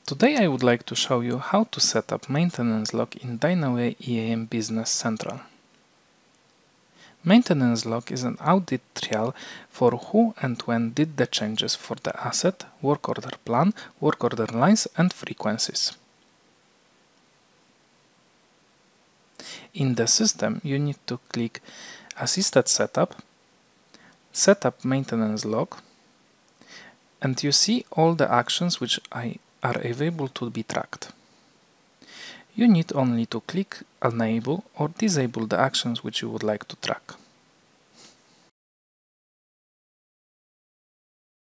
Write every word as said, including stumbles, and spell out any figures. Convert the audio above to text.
Today I would like to show you how to set up Maintenance Log in Dynaway E A M Business Central. Maintenance Log is an audit trail for who and when did the changes for the asset, work order plan, work order lines and frequencies. In the system, you need to click Assisted Setup, Setup Maintenance Log, and you see all the actions which I are available to be tracked. You need only to click Enable or disable the actions which you would like to track.